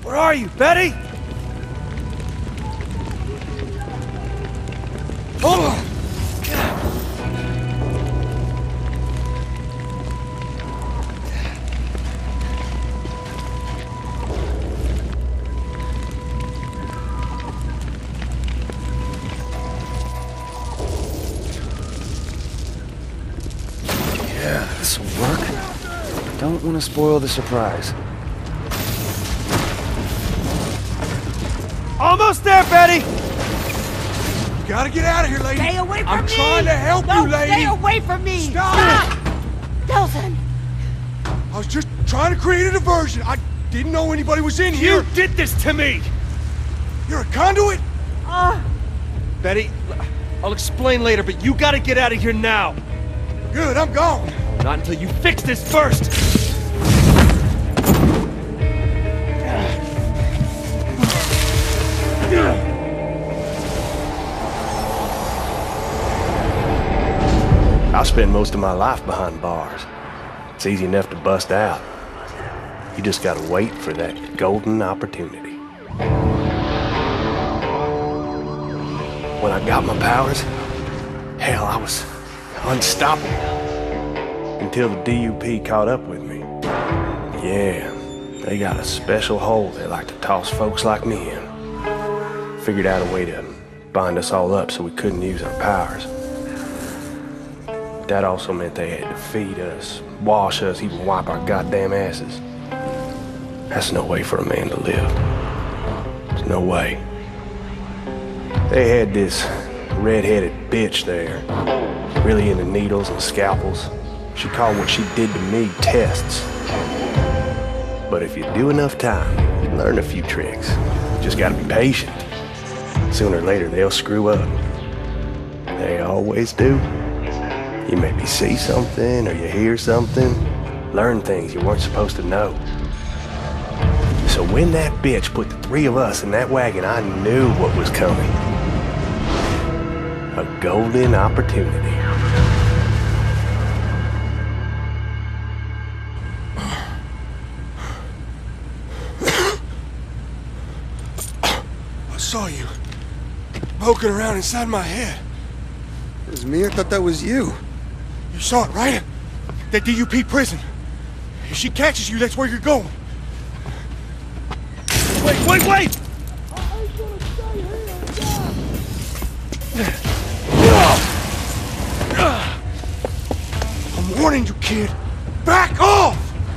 Where are you, Betty? Oh! Yeah, this'll work. Don't want to spoil the surprise. Almost there, Betty! You gotta get out of here, lady! Stay away from me! I'm trying to help no, you, lady! Stay away from me! Stop! Delsin! I was just trying to create a diversion. I didn't know anybody was in here. You did this to me! You're a conduit? Betty, I'll explain later, but you gotta get out of here now! Good, I'm gone. Not until you fix this first! I spend most of my life behind bars. It's easy enough to bust out. You just gotta wait for that golden opportunity. When I got my powers, hell, I was unstoppable. Until the DUP caught up with me. Yeah, they got a special hole they like to toss folks like me in. Figured out a way to bind us all up so we couldn't use our powers. That also meant they had to feed us, wash us, even wipe our goddamn asses. That's no way for a man to live. There's no way. They had this red-headed bitch there, really into needles and scalpels. She called what she did to me tests. But if you do enough time, you learn a few tricks. You just gotta be patient. Sooner or later, they'll screw up. They always do. You maybe see something or you hear something, learn things you weren't supposed to know. So when that bitch put the three of us in that wagon, I knew what was coming. A golden opportunity. I saw you poking around inside my head. It was me? I thought that was you. You saw it, right? That DUP prison. If she catches you, that's where you're going. Wait! I'm warning you, kid. Back off!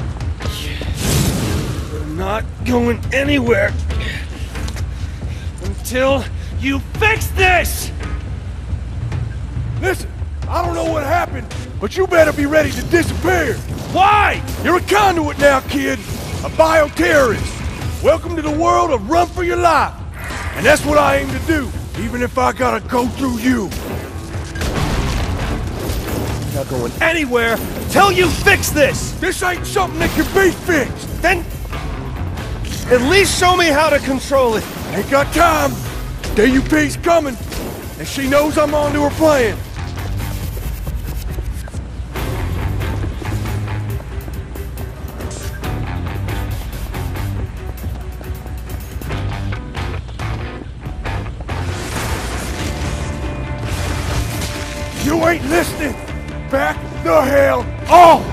We're not going anywhere until you fix this! Listen, I don't know what happened, but you better be ready to disappear. Why? You're a conduit now, kid. A bioterrorist. Welcome to the world of run for your life. And that's what I aim to do, even if I gotta go through you. Not going anywhere till you fix this! This ain't something that can be fixed. Then at least show me how to control it. Ain't got time. DUP's coming, and she knows I'm onto her plan. You ain't listening! Back the hell off!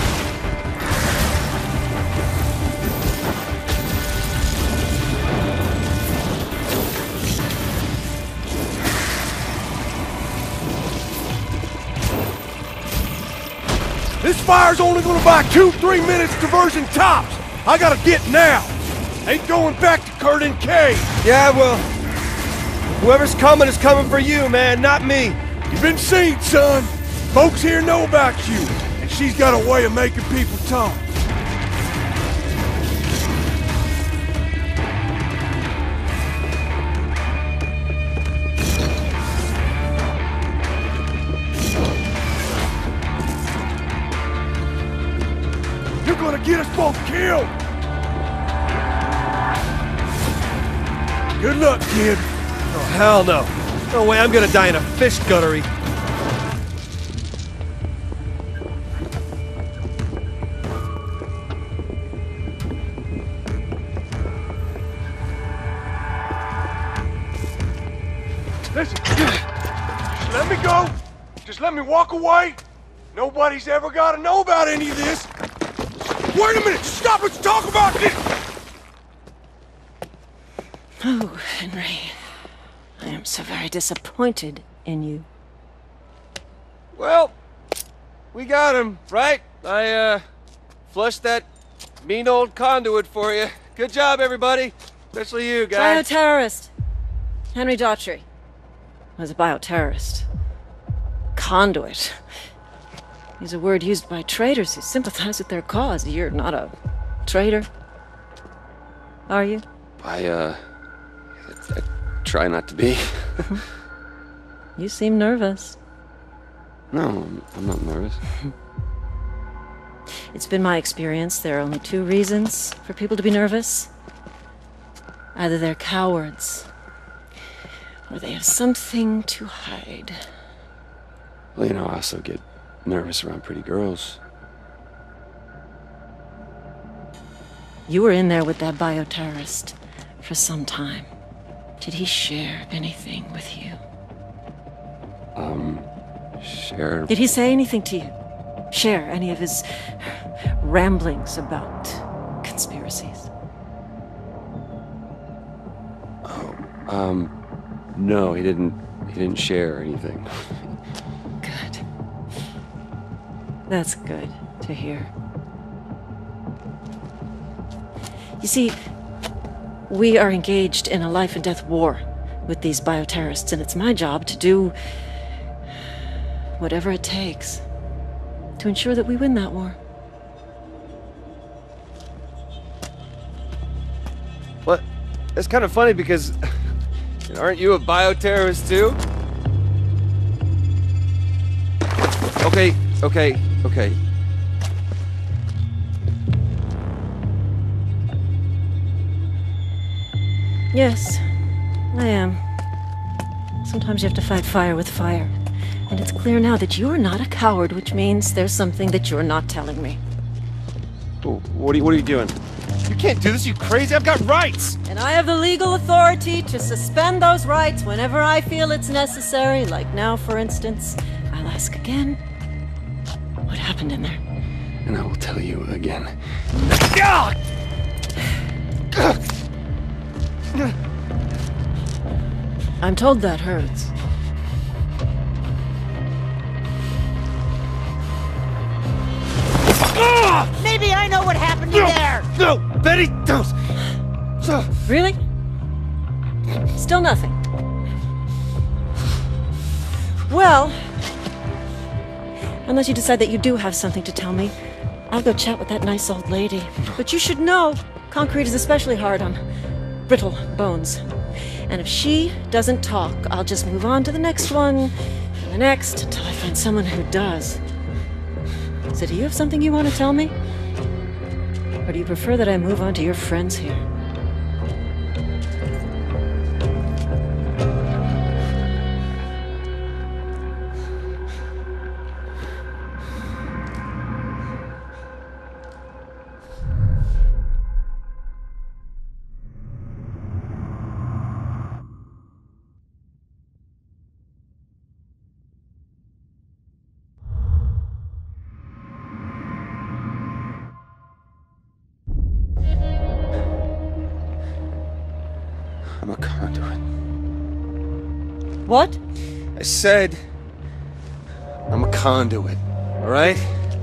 This fire's only gonna buy 2-3 minutes diversion tops! I gotta get now! Ain't going back to Curtin Cave! Yeah, well, whoever's coming is coming for you, man, not me. You've been seen, son! Folks here know about you, and she's got a way of making people talk. You're gonna get us both killed! Good luck, kid. Oh, hell no. No way I'm gonna die in a fish guttery. Listen, just let me go. Just let me walk away. Nobody's ever got to know about any of this. Wait a minute! Stop! Let's talk about this! Oh, Henry. I am so very disappointed in you. Well, we got him, right? I, flushed that mean old conduit for you. Good job, everybody. Especially you, guys. Bioterrorist. Henry Daughtry was a bioterrorist. Conduit. Is a word used by traitors who sympathize with their cause. You're not a traitor, are you? I try not to be. You seem nervous. No, I'm not nervous. It's been my experience there are only two reasons for people to be nervous. Either they're cowards, or they have something to hide. Well, you know, I also get nervous around pretty girls. You were in there with that bioterrorist for some time. Did he share anything with you? Share... Did he say anything to you? Share any of his ramblings about conspiracies? No, he didn't share anything. Good. That's good to hear. You see, we are engaged in a life and death war with these bioterrorists, and it's my job to do whatever it takes to ensure that we win that war. What? That's kind of funny because aren't you a bioterrorist too? Okay. Yes, I am. Sometimes you have to fight fire with fire. And it's clear now that you're not a coward, which means there's something that you're not telling me. What are you doing? You can't do this, you crazy! I've got rights! And I have the legal authority to suspend those rights whenever I feel it's necessary. Like now, for instance. I'll ask again. What happened in there? And I will tell you again. I'm told that hurts. Maybe I know what happened in there! No! Betty, don't! Really? Still nothing. Well, unless you decide that you do have something to tell me, I'll go chat with that nice old lady. But you should know, concrete is especially hard on brittle bones. And if she doesn't talk, I'll just move on to the next one, and the next, until I find someone who does. So do you have something you want to tell me? Or do you prefer that I move on to your friends here? I'm a conduit. What? I said I'm a conduit, alright?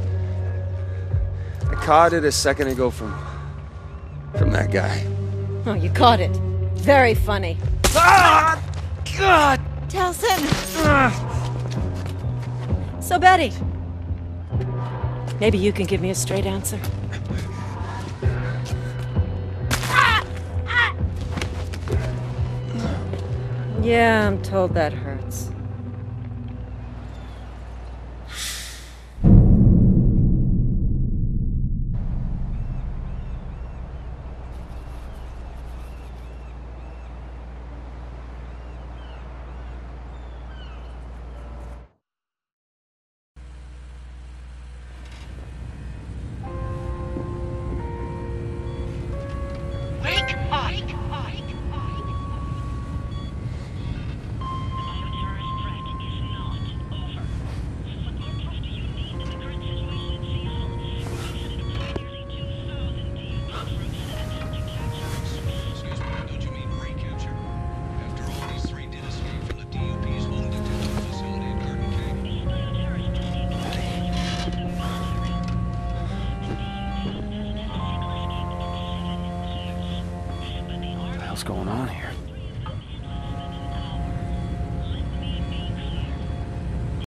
I caught it a second ago from that guy. Oh, you caught it. Very funny. Ah! God! Delsin! So, Betty, maybe you can give me a straight answer. Yeah, I'm told that hurts. hell's going on here?